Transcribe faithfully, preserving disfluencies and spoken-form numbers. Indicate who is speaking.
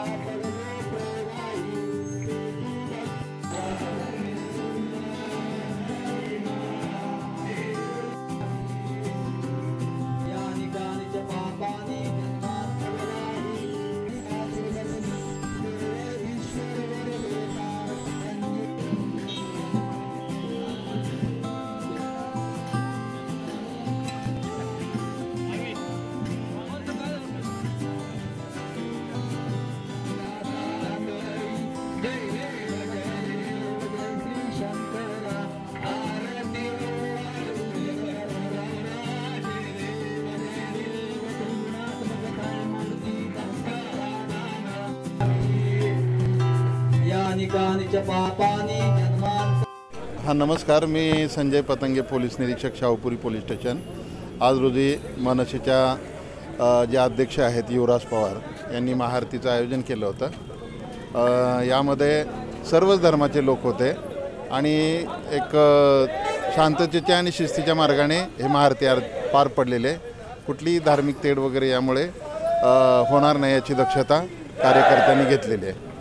Speaker 1: हा नमस्कार, मी संजय पतंगे, पोलीस निरीक्षक, शाहूपुरी पोलीस स्टेशन। आज रोजी मनसेच्या जे अध्यक्ष आहेत युवराज पवार यांनी महाआरतीचं आयोजन केलं होतं। यामध्ये सर्वच धर्माचे लोक होते आणि एक शांततेच्या आणि शिस्तीच्या मार्गाने हे महाआरती पार पडलेले, कुठलीही धार्मिक तेढ वगैरे यामुळे होणार नाही याची दक्षता कार्यकर्त्यांनी घेतलेली आहे।